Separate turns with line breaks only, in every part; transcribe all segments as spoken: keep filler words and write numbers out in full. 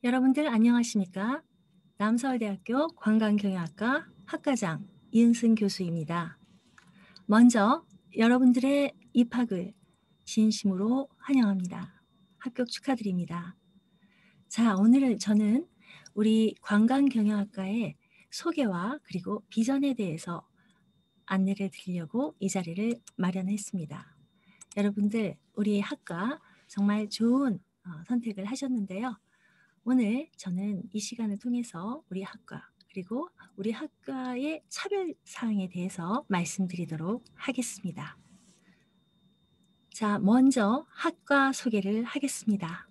여러분들 안녕하십니까? 남서울대학교 관광경영학과 학과장 이은승 교수입니다. 먼저 여러분들의 입학을 진심으로 환영합니다. 합격 축하드립니다. 자, 오늘은 저는 우리 관광경영학과의 소개와 그리고 비전에 대해서 안내를 드리려고 이 자리를 마련했습니다. 여러분들 우리 학과 정말 좋은 어, 선택을 하셨는데요. 오늘 저는 이 시간을 통해서 우리 학과 그리고 우리 학과의 차별 사항에 대해서 말씀드리도록 하겠습니다. 자, 먼저 학과 소개를 하겠습니다.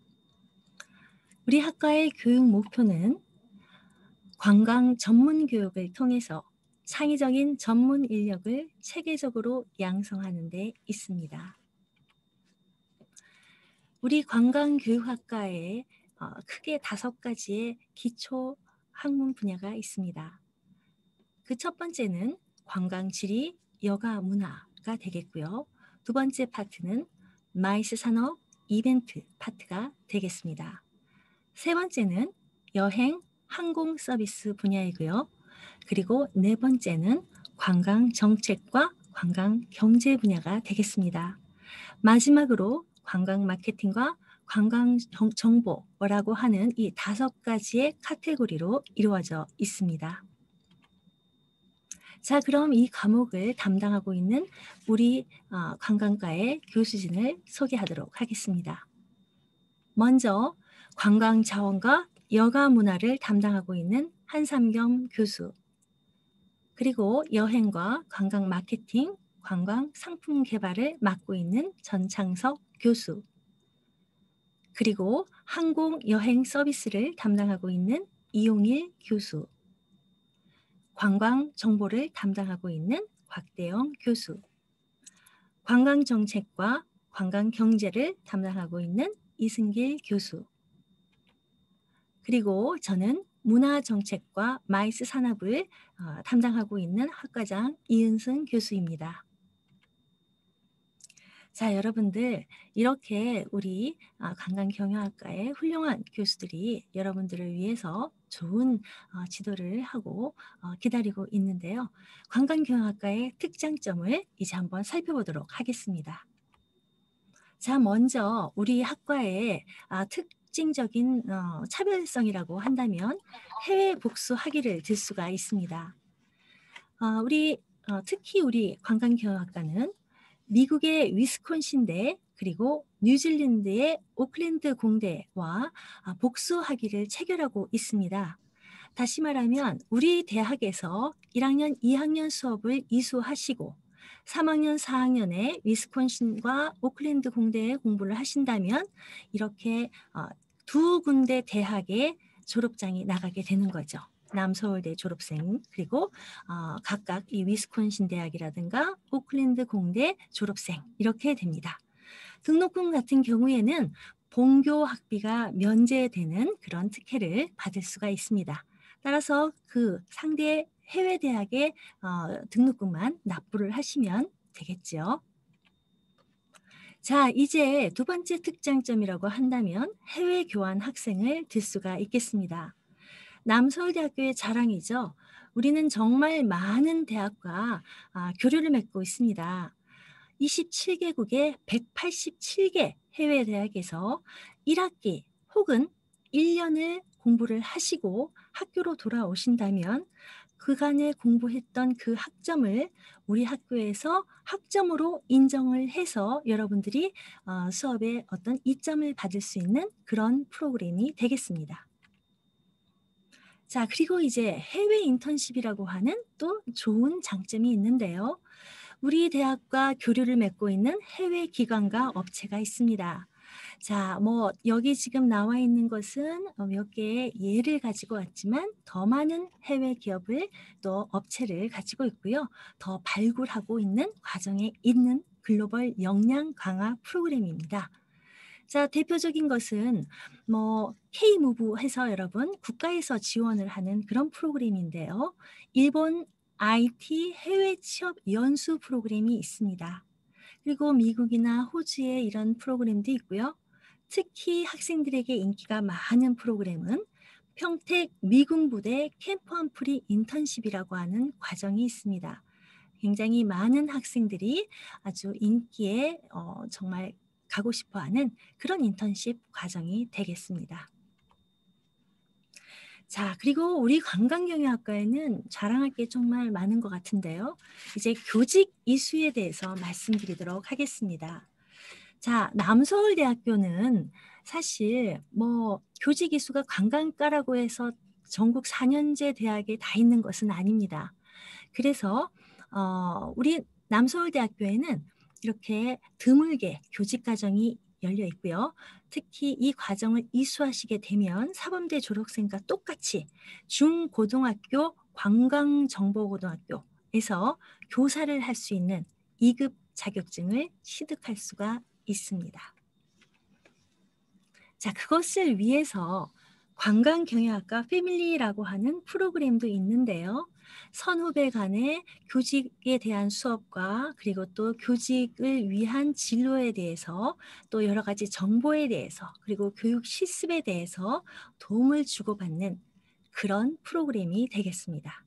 우리 학과의 교육 목표는 관광 전문 교육을 통해서 창의적인 전문 인력을 체계적으로 양성하는 데 있습니다. 우리 관광교육학과에 어, 크게 다섯 가지의 기초 학문 분야가 있습니다. 그 첫 번째는 관광지리, 여가 문화가 되겠고요. 두 번째 파트는 마이스 산업, 이벤트 파트가 되겠습니다. 세 번째는 여행, 항공 서비스 분야이고요. 그리고 네 번째는 관광 정책과 관광 경제 분야가 되겠습니다. 마지막으로 관광 마케팅과 관광 정보라고 하는 이 다섯 가지의 카테고리로 이루어져 있습니다. 자, 그럼 이 과목을 담당하고 있는 우리 어, 관광과의 교수진을 소개하도록 하겠습니다. 먼저 관광자원과 여가 문화를 담당하고 있는 한삼겸 교수, 그리고 여행과 관광 마케팅, 관광 상품 개발을 맡고 있는 전창석 교수, 그리고 항공 여행 서비스를 담당하고 있는 이용일 교수, 관광 정보를 담당하고 있는 곽대영 교수, 관광 정책과 관광 경제를 담당하고 있는 이승길 교수, 그리고 저는 문화 정책과 마이스 산업을 어, 담당하고 있는 학과장 이은승 교수입니다. 자, 여러분들 이렇게 우리 아, 관광경영학과의 훌륭한 교수들이 여러분들을 위해서 좋은 어, 지도를 하고 어, 기다리고 있는데요. 관광경영학과의 특장점을 이제 한번 살펴보도록 하겠습니다. 자, 먼저 우리 학과의 아, 특징적인 어, 차별성이라고 한다면 해외 복수 학위를 들 수가 있습니다. 어, 우리 어, 특히 우리 관광경영학과는 미국의 위스콘신대 그리고 뉴질랜드의 오클랜드 공대와 아, 복수 학위를 체결하고 있습니다. 다시 말하면 우리 대학에서 일 학년, 이 학년 수업을 이수하시고 삼 학년, 사 학년에 위스콘신과 오클랜드 공대에 공부를 하신다면 이렇게 어, 두 군데 대학의 졸업장이 나가게 되는 거죠. 남서울대 졸업생 그리고 어, 각각 이 위스콘신 대학이라든가 오클랜드 공대 졸업생 이렇게 됩니다. 등록금 같은 경우에는 본교 학비가 면제되는 그런 특혜를 받을 수가 있습니다. 따라서 그 상대 해외 대학의 어, 등록금만 납부를 하시면 되겠죠. 자, 이제 두 번째 특장점이라고 한다면 해외 교환 학생을 들 수가 있겠습니다. 남서울대학교의 자랑이죠. 우리는 정말 많은 대학과 아, 교류를 맺고 있습니다. 이십칠 개국의 백팔십칠 개 해외 대학에서 일 학기 혹은 일 년을 공부를 하시고 학교로 돌아오신다면 그간에 공부했던 그 학점을 우리 학교에서 학점으로 인정을 해서 여러분들이 어, 수업에 어떤 이점을 받을 수 있는 그런 프로그램이 되겠습니다. 자, 그리고 이제 해외 인턴십이라고 하는 또 좋은 장점이 있는데요. 우리 대학과 교류를 맺고 있는 해외 기관과 업체가 있습니다. 자, 뭐 여기 지금 나와 있는 것은 어, 몇 개의 예를 가지고 왔지만 더 많은 해외 기업을 또 업체를 가지고 있고요. 더 발굴하고 있는 과정에 있는 글로벌 역량 강화 프로그램입니다. 자, 대표적인 것은 뭐 K무브 해서 여러분 국가에서 지원을 하는 그런 프로그램인데요. 일본 아이티 해외 취업 연수 프로그램이 있습니다. 그리고 미국이나 호주에 이런 프로그램도 있고요. 특히 학생들에게 인기가 많은 프로그램은 평택 미군부대 캠프 한 프리 인턴십이라고 하는 과정이 있습니다. 굉장히 많은 학생들이 아주 인기에 어 정말 가고 싶어 하는 그런 인턴십 과정이 되겠습니다. 자, 그리고 우리 관광경영학과에는 자랑할 게 정말 많은 것 같은데요. 이제 교직 이수에 대해서 말씀드리도록 하겠습니다. 자, 남서울대학교는 사실 뭐 교직 이수가 관광과라고 해서 전국 사 년제 대학에 다 있는 것은 아닙니다. 그래서 어 우리 남서울대학교에는 이렇게 드물게 교직 과정이 열려 있고요. 특히 이 과정을 이수하시게 되면 사범대 졸업생과 똑같이 중고등학교 관광정보고등학교에서 교사를 할 수 있는 이 급 자격증을 취득할 수가 있습니다. 자, 그것을 위해서 관광경영학과 패밀리라고 하는 프로그램도 있는데요. 선후배 간의 교직에 대한 수업과 그리고 또 교직을 위한 진로에 대해서 또 여러 가지 정보에 대해서 그리고 교육 실습에 대해서 도움을 주고받는 그런 프로그램이 되겠습니다.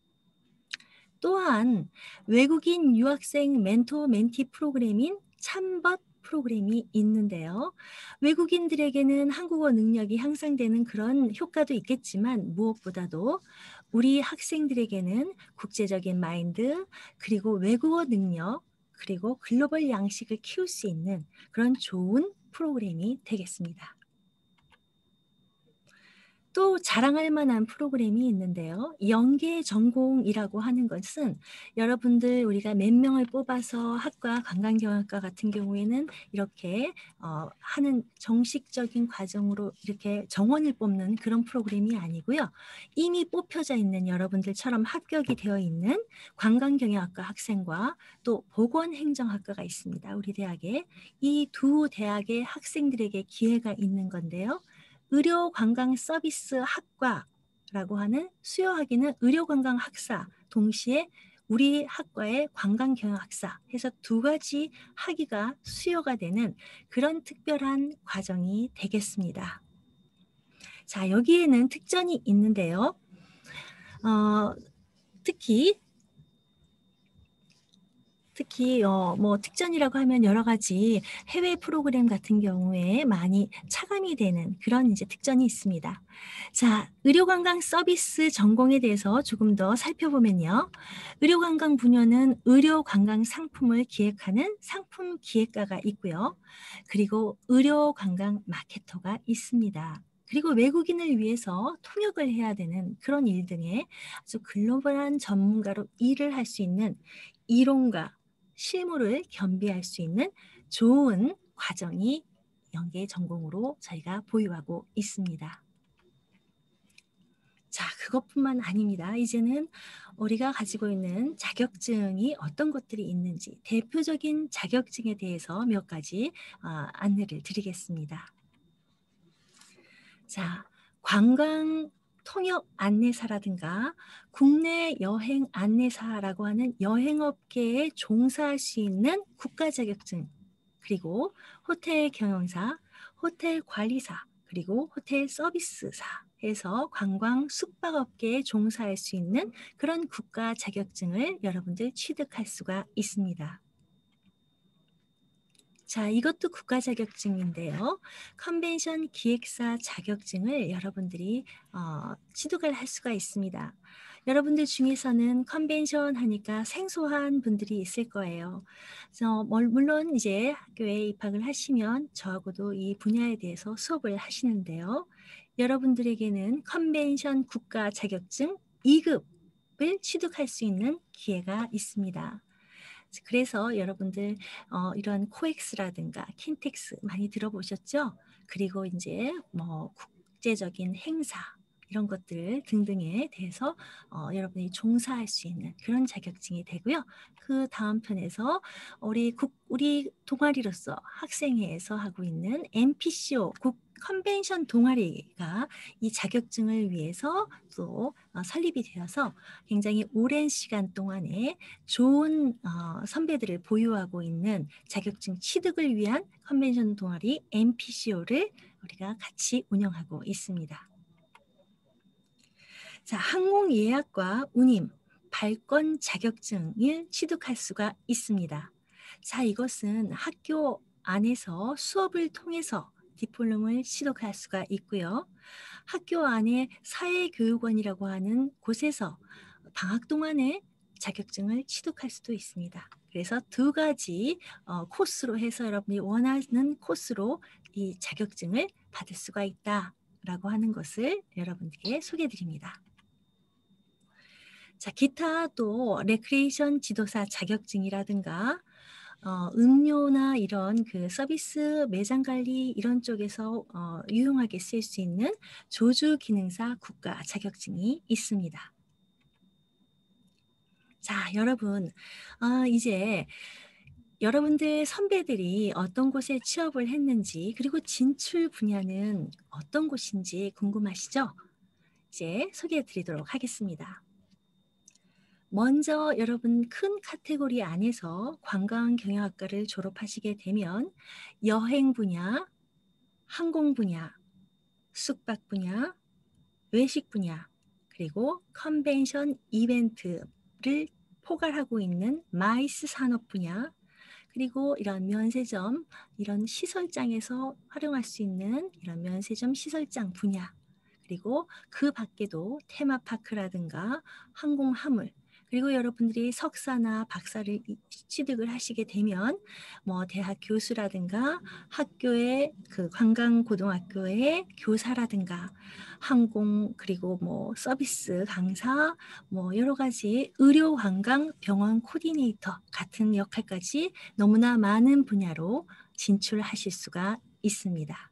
또한 외국인 유학생 멘토 멘티 프로그램인 참벗 프로그램이 있는데요. 외국인들에게는 한국어 능력이 향상되는 그런 효과도 있겠지만 무엇보다도 우리 학생들에게는 국제적인 마인드 그리고 외국어 능력 그리고 글로벌 양식을 키울 수 있는 그런 좋은 프로그램이 되겠습니다. 또 자랑할 만한 프로그램이 있는데요. 연계 전공이라고 하는 것은 여러분들 우리가 몇 명을 뽑아서 학과 관광경영학과 같은 경우에는 이렇게 어 하는 정식적인 과정으로 이렇게 정원을 뽑는 그런 프로그램이 아니고요. 이미 뽑혀져 있는 여러분들처럼 합격이 되어 있는 관광경영학과 학생과 또 보건행정학과가 있습니다. 우리 대학에. 이 두 대학의 학생들에게 기회가 있는 건데요. 의료관광서비스 학과라고 하는 수여학위는 의료관광학사 동시에 우리 학과의 관광경영학사 해서 두 가지 학위가 수여가 되는 그런 특별한 과정이 되겠습니다. 자, 여기에는 특전이 있는데요. 어, 특히 특히 어 뭐 특전이라고 하면 여러 가지 해외 프로그램 같은 경우에 많이 차감이 되는 그런 이제 특전이 있습니다. 자, 의료관광 서비스 전공에 대해서 조금 더 살펴보면요. 의료관광 분야는 의료관광 상품을 기획하는 상품 기획과가 있고요. 그리고 의료관광 마케터가 있습니다. 그리고 외국인을 위해서 통역을 해야 되는 그런 일 등의 아주 글로벌한 전문가로 일을 할 수 있는 이론과 실무를 겸비할 수 있는 좋은 과정이 연계 전공으로 저희가 보유하고 있습니다. 자, 그것뿐만 아닙니다. 이제는 우리가 가지고 있는 자격증이 어떤 것들이 있는지 대표적인 자격증에 대해서 몇 가지 어, 안내를 드리겠습니다. 자, 관광 통역 안내사라든가 국내 여행 안내사라고 하는 여행업계에 종사할 수 있는 국가 자격증, 그리고 호텔 경영사, 호텔 관리사, 그리고 호텔 서비스사 해서 관광 숙박업계에 종사할 수 있는 그런 국가 자격증을 여러분들 취득할 수가 있습니다. 자, 이것도 국가 자격증인데요. 컨벤션 기획사 자격증을 여러분들이 어, 취득을 할 수가 있습니다. 여러분들 중에서는 컨벤션 하니까 생소한 분들이 있을 거예요. 그래서 물론 이제 학교에 입학을 하시면 저하고도 이 분야에 대해서 수업을 하시는데요. 여러분들에게는 컨벤션 국가 자격증 이 급을 취득할 수 있는 기회가 있습니다. 그래서 여러분들 어, 이런 코엑스라든가 킨텍스 많이 들어보셨죠? 그리고 이제 뭐 국제적인 행사 이런 것들 등등에 대해서 어, 여러분이 종사할 수 있는 그런 자격증이 되고요. 그 다음 편에서 우리 국 우리 동아리로서 학생회에서 하고 있는 엠피씨오 국 컨벤션 동아리가 이 자격증을 위해서 또 어 설립이 되어서 굉장히 오랜 시간 동안에 좋은 어 선배들을 보유하고 있는 자격증 취득을 위한 컨벤션 동아리 엠피씨오를 우리가 같이 운영하고 있습니다. 자, 항공예약과 운임, 발권 자격증을 취득할 수가 있습니다. 자, 이것은 학교 안에서 수업을 통해서 디플롬을 취득할 수가 있고요. 학교 안에 사회교육원이라고 하는 곳에서 방학 동안에 자격증을 취득할 수도 있습니다. 그래서 두 가지 어, 코스로 해서 여러분이 원하는 코스로 이 자격증을 받을 수가 있다라고 하는 것을 여러분께 소개해 드립니다. 자, 기타 또 레크레이션 지도사 자격증이라든가 어, 음료나 이런 그 서비스 매장 관리 이런 쪽에서 어, 유용하게 쓸 수 있는 조주 기능사 국가 자격증이 있습니다. 자, 여러분, 아, 이제 여러분들 선배들이 어떤 곳에 취업을 했는지 그리고 진출 분야는 어떤 곳인지 궁금하시죠? 이제 소개해 드리도록 하겠습니다. 먼저 여러분 큰 카테고리 안에서 관광경영학과를 졸업하시게 되면 여행 분야, 항공 분야, 숙박 분야, 외식 분야, 그리고 컨벤션 이벤트를 포괄하고 있는 마이스 산업 분야, 그리고 이런 면세점, 이런 시설장에서 활용할 수 있는 이런 면세점 시설장 분야, 그리고 그 밖에도 테마파크라든가 항공화물, 그리고 여러분들이 석사나 박사를 취득을 하시게 되면 뭐 대학 교수라든가 학교의 그 관광고등학교의 교사라든가 항공 그리고 뭐 서비스 강사 뭐 여러 가지 의료 관광 병원 코디네이터 같은 역할까지 너무나 많은 분야로 진출하실 수가 있습니다.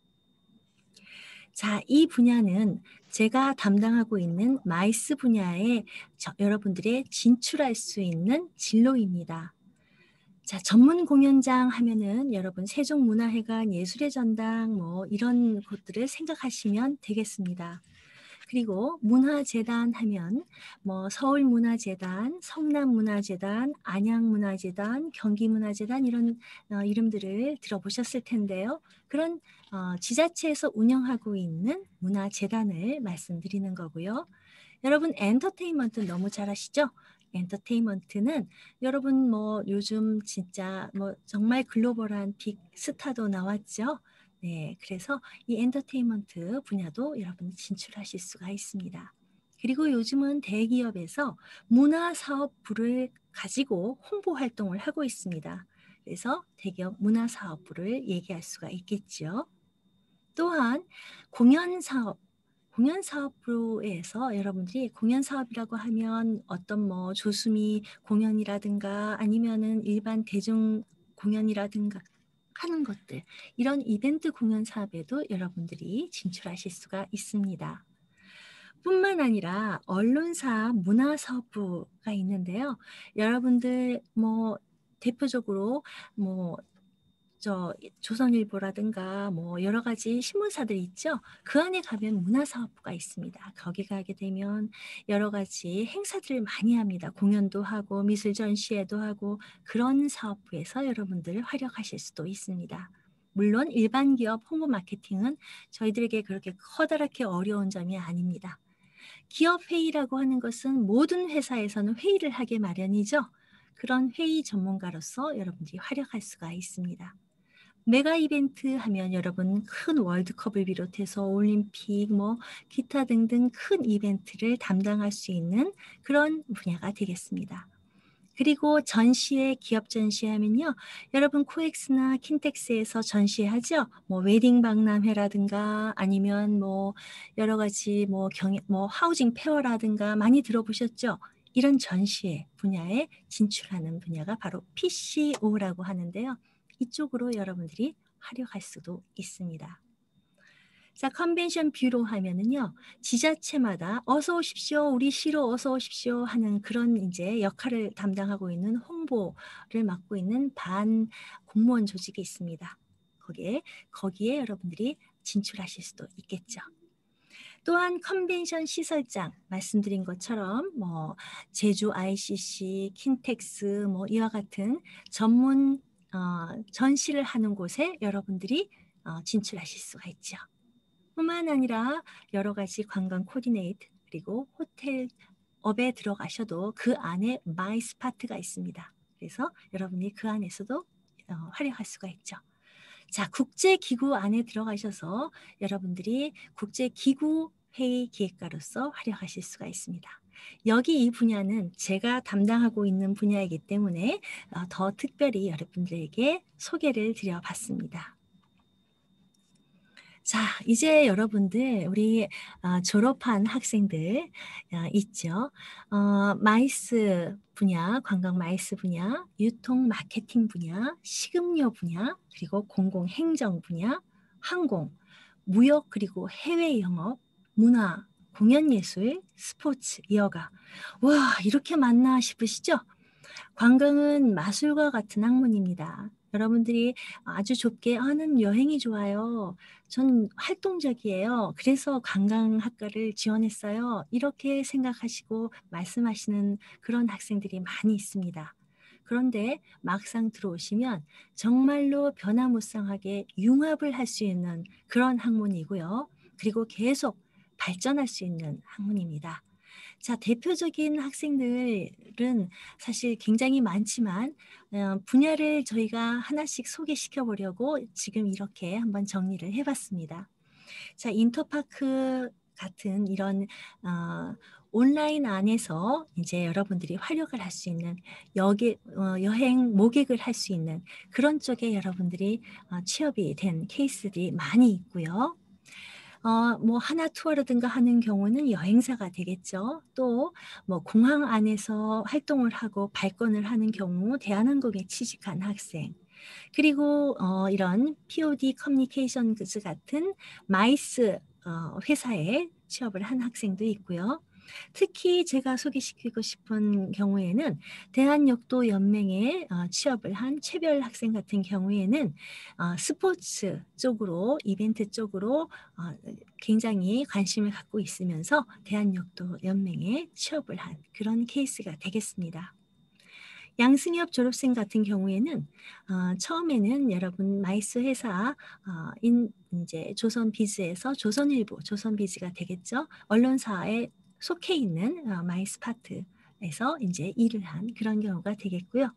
자, 이 분야는 제가 담당하고 있는 마이스 분야에 저, 여러분들의 진출할 수 있는 진로입니다. 자, 전문 공연장 하면은 여러분 세종문화회관, 예술의 전당 뭐 이런 곳들을 생각하시면 되겠습니다. 그리고 문화재단 하면 뭐 서울문화재단, 성남문화재단, 안양문화재단, 경기문화재단 이런 어, 이름들을 들어보셨을 텐데요. 그런 어, 지자체에서 운영하고 있는 문화재단을 말씀드리는 거고요. 여러분 엔터테인먼트 너무 잘 아시죠? 엔터테인먼트는 여러분 뭐 요즘 진짜 뭐 정말 글로벌한 빅 스타도 나왔죠. 네, 그래서 이 엔터테인먼트 분야도 여러분 진출하실 수가 있습니다. 그리고 요즘은 대기업에서 문화사업부를 가지고 홍보 활동을 하고 있습니다. 그래서 대기업 문화사업부를 얘기할 수가 있겠죠. 또한 공연사업, 공연사업부에서 여러분들이 공연사업이라고 하면 어떤 뭐 조수미 공연이라든가 아니면은 일반 대중 공연이라든가 하는 것들, 이런 이벤트 공연 사업에도 여러분들이 진출하실 수가 있습니다. 뿐만 아니라 언론사 문화사업부가 있는데요. 여러분들 뭐 대표적으로 뭐 저 조선일보라든가 뭐 여러 가지 신문사들 있죠. 그 안에 가면 문화사업부가 있습니다. 거기 가게 되면 여러 가지 행사들을 많이 합니다. 공연도 하고 미술 전시회도 하고 그런 사업부에서 여러분들 활약하실 수도 있습니다. 물론 일반 기업 홍보 마케팅은 저희들에게 그렇게 커다랗게 어려운 점이 아닙니다. 기업 회의라고 하는 것은 모든 회사에서는 회의를 하게 마련이죠. 그런 회의 전문가로서 여러분들이 활약할 수가 있습니다. 메가 이벤트 하면 여러분 큰 월드컵을 비롯해서 올림픽 뭐 기타 등등 큰 이벤트를 담당할 수 있는 그런 분야가 되겠습니다. 그리고 전시회, 기업 전시하면요. 여러분 코엑스나 킨텍스에서 전시하죠. 뭐 웨딩 박람회라든가 아니면 뭐 여러 가지 뭐 경, 뭐 하우징 페어라든가 많이 들어보셨죠? 이런 전시회 분야에 진출하는 분야가 바로 피씨오라고 하는데요. 이쪽으로 여러분들이 활용할 수도 있습니다. 자, 컨벤션 뷰로 하면은요, 지자체마다 어서 오십시오, 우리 시로 어서 오십시오 하는 그런 이제 역할을 담당하고 있는 홍보를 맡고 있는 반 공무원 조직이 있습니다. 거기에 거기에 여러분들이 진출하실 수도 있겠죠. 또한 컨벤션 시설장 말씀드린 것처럼 뭐 제주 아이씨씨, 킨텍스 뭐 이와 같은 전문 어, 전시를 하는 곳에 여러분들이 어, 진출하실 수가 있죠. 뿐만 아니라 여러 가지 관광 코디네이트 그리고 호텔 업에 들어가셔도 그 안에 마이 스파트가 있습니다. 그래서 여러분이 그 안에서도 어, 활용할 수가 있죠. 자, 국제기구 안에 들어가셔서 여러분들이 국제기구 회의 기획가로서 활용하실 수가 있습니다. 여기 이 분야는 제가 담당하고 있는 분야이기 때문에 어, 더 특별히 여러분들에게 소개를 드려봤습니다. 자, 이제 여러분들 우리 어, 졸업한 학생들 어, 있죠. 어, 마이스 분야, 관광 마이스 분야, 유통 마케팅 분야, 식음료 분야, 그리고 공공행정 분야, 항공, 무역 그리고 해외 영업, 문화, 공연예술, 스포츠, 여가. 와, 이렇게 많나 싶으시죠? 관광은 마술과 같은 학문입니다. 여러분들이 아주 좁게 하는 여행이 좋아요. 전 활동적이에요. 그래서 관광학과를 지원했어요. 이렇게 생각하시고 말씀하시는 그런 학생들이 많이 있습니다. 그런데 막상 들어오시면 정말로 변화무쌍하게 융합을 할 수 있는 그런 학문이고요. 그리고 계속 발전할 수 있는 학문입니다. 자, 대표적인 학생들은 사실 굉장히 많지만 어, 분야를 저희가 하나씩 소개시켜 보려고 지금 이렇게 한번 정리를 해봤습니다. 자, 인터파크 같은 이런 어, 온라인 안에서 이제 여러분들이 활용을 할 수 있는 여기, 어, 여행 모객을 할 수 있는 그런 쪽에 여러분들이 어, 취업이 된 케이스들이 많이 있고요. 어, 뭐 하나 투어라든가 하는 경우는 여행사가 되겠죠. 또 뭐 공항 안에서 활동을 하고 발권을 하는 경우 대한항공에 취직한 학생. 그리고 어, 이런 피오디 커뮤니케이션즈 같은 마이스 어, 회사에 취업을 한 학생도 있고요. 특히 제가 소개시키고 싶은 경우에는 대한역도 연맹에 어, 취업을 한 최별 학생 같은 경우에는 어, 스포츠 쪽으로 이벤트 쪽으로 어, 굉장히 관심을 갖고 있으면서 대한역도 연맹에 취업을 한 그런 케이스가 되겠습니다. 양승엽 졸업생 같은 경우에는 어, 처음에는 여러분 마이스 회사 어, 인 이제 조선비즈에서 조선일보, 조선비즈가 되겠죠. 언론사에 속해 있는 어, 마이스파트에서 이제 일을 한 그런 경우가 되겠고요.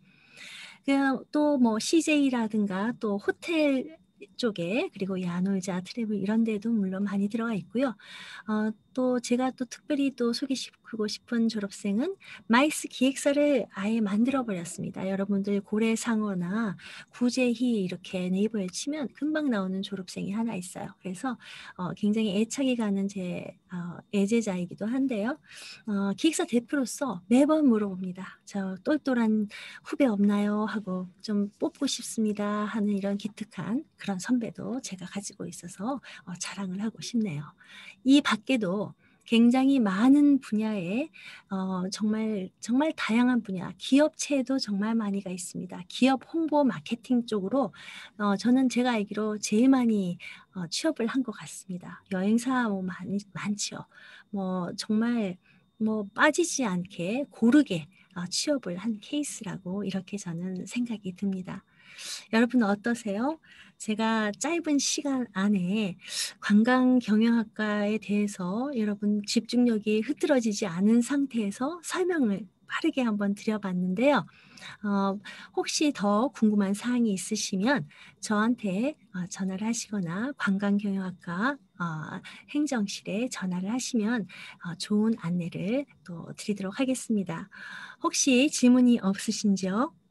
또 뭐 씨제이라든가 또 호텔 쪽에 그리고 야놀자, 트래블 이런 데도 물론 많이 들어가 있고요. 어, 또 제가 또 특별히 또 소개시키고 싶은 졸업생은 마이스 기획사를 아예 만들어 버렸습니다. 여러분들 고래상어나 구제희 이렇게 네이버에 치면 금방 나오는 졸업생이 하나 있어요. 그래서 어, 굉장히 애착이 가는 제 어, 애제자이기도 한데요. 어, 기획사 대표로서 매번 물어봅니다. 저 똘똘한 후배 없나요? 하고 좀 뽑고 싶습니다 하는 이런 기특한 그런 선배도 제가 가지고 있어서 어, 자랑을 하고 싶네요. 이 밖에도 굉장히 많은 분야에 어, 정말 정말 다양한 분야, 기업체도 정말 많이가 있습니다. 기업 홍보 마케팅 쪽으로 어, 저는 제가 알기로 제일 많이 어, 취업을 한 것 같습니다. 여행사 뭐 많이 많죠. 뭐 정말 뭐 빠지지 않게 고르게 어, 취업을 한 케이스라고 이렇게 저는 생각이 듭니다. 여러분 어떠세요? 제가 짧은 시간 안에 관광 경영학과에 대해서 여러분 집중력이 흐트러지지 않은 상태에서 설명을 빠르게 한번 드려봤는데요. 어, 혹시 더 궁금한 사항이 있으시면 저한테 어, 전화를 하시거나 관광경영학과 어, 행정실에 전화를 하시면 어, 좋은 안내를 또 드리도록 하겠습니다. 혹시 질문이 없으신지요?